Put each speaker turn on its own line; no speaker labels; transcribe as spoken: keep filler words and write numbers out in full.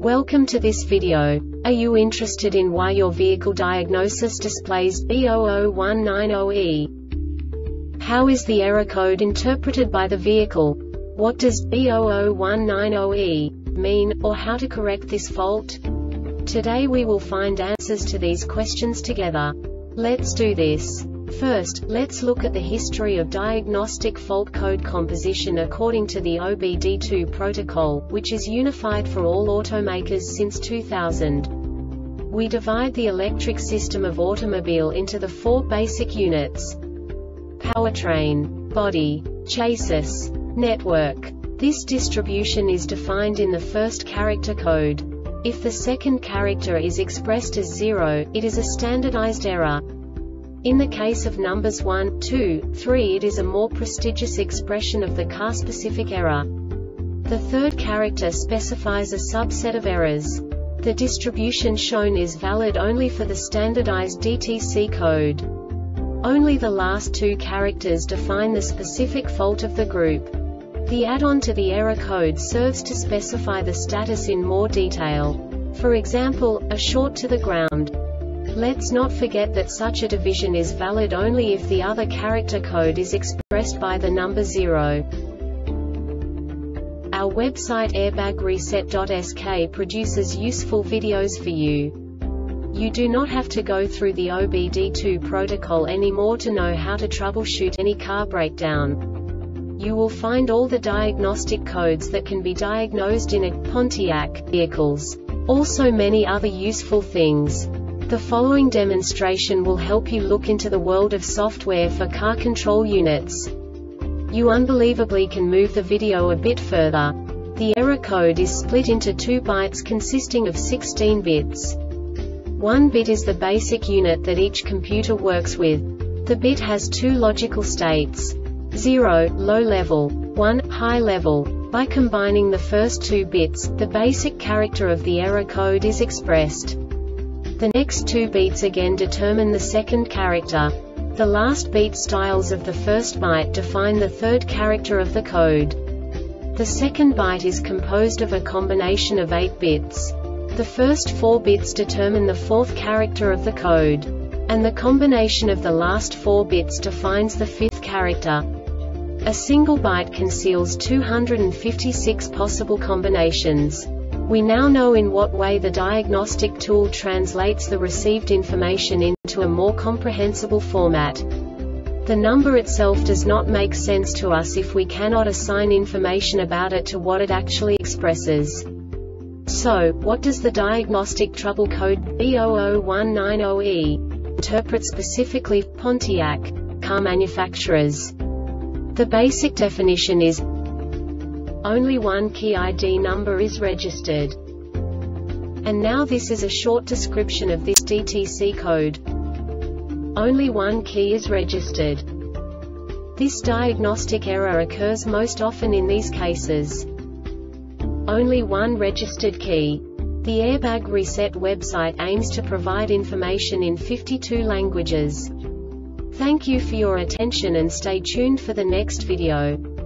Welcome to this video. Are you interested in why your vehicle diagnosis displays B zero zero one nine zero E? How is the error code interpreted by the vehicle? What does B zero zero one nine zero E mean, or how to correct this fault? Today we will find answers to these questions together. Let's do this. First, let's look at the history of diagnostic fault code composition according to the O B D two protocol, which is unified for all automakers since two thousand. We divide the electric system of automobile into the four basic units: powertrain, body, chassis, network. This distribution is defined in the first character code. If the second character is expressed as zero, it is a standardized error. In the case of numbers one, two, three, it is a more prestigious expression of the car-specific error. The third character specifies a subset of errors. The distribution shown is valid only for the standardized D T C code. Only the last two characters define the specific fault of the group. The add-on to the error code serves to specify the status in more detail. For example, a short to the ground. Let's not forget that such a division is valid only if the other character code is expressed by the number zero. Our website airbag reset dot S K produces useful videos for you. You do not have to go through the O B D two protocol anymore to know how to troubleshoot any car breakdown. You will find all the diagnostic codes that can be diagnosed in a Pontiac vehicles. Also many other useful things. The following demonstration will help you look into the world of software for car control units. You unbelievably can move the video a bit further. The error code is split into two bytes consisting of sixteen bits. One bit is the basic unit that each computer works with. The bit has two logical states: zero, low level, one, high level. By combining the first two bits, the basic character of the error code is expressed. The next two beats again determine the second character. The last beat styles of the first byte define the third character of the code. The second byte is composed of a combination of eight bits. The first four bits determine the fourth character of the code. And the combination of the last four bits defines the fifth character. A single byte conceals two hundred fifty-six possible combinations. We now know in what way the diagnostic tool translates the received information into a more comprehensible format. The number itself does not make sense to us if we cannot assign information about it to what it actually expresses. So, what does the diagnostic trouble code B zero zero one nine zero E interpret specifically for Pontiac car manufacturers? The basic definition is: only one key I D number is registered. And now this is a short description of this D T C code. Only one key is registered. This diagnostic error occurs most often in these cases: only one registered key. The Airbag Reset website aims to provide information in fifty-two languages. Thank you for your attention and stay tuned for the next video.